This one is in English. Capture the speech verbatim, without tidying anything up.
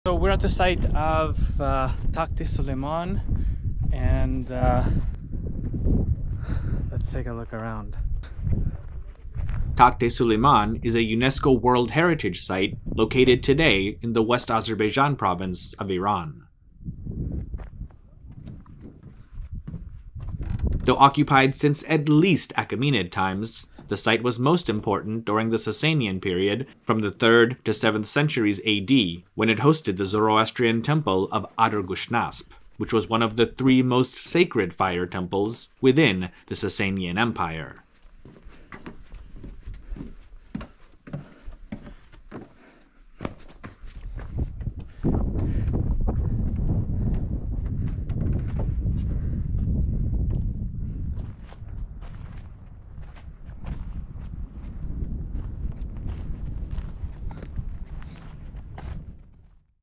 So we're at the site of uh, Takht-e Solayman, and uh, let's take a look around. Takht-e Solayman is a UNESCO World Heritage Site located today in the West Azerbaijan province of Iran. Though occupied since at least Achaemenid times, the site was most important during the Sasanian period from the third to seventh centuries A D, when it hosted the Zoroastrian temple of Adur Gushnasp, which was one of the three most sacred fire temples within the Sasanian Empire.